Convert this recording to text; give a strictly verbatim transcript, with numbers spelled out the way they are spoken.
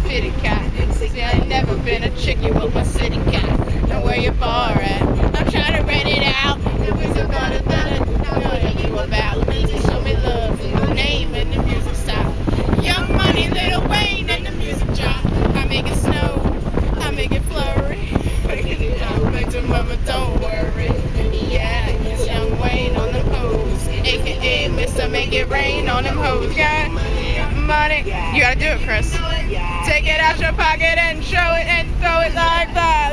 fitted cat. See, I ain't never been a chick, you with my city cat. Know where your bar at? I'm trying to rent it out. It was about it, that know you about. Please show me love, your name and the music style. Young Money, Little Wayne, and the music drop. I make it snow, I make it flurry. I'll make the mama, don't worry. Yeah, it's Young Wayne on the pose, A K A Mister Make It Rain on them hoes. Got money, you gotta do it, Chris. Take it out your pocket and show it and throw it like that.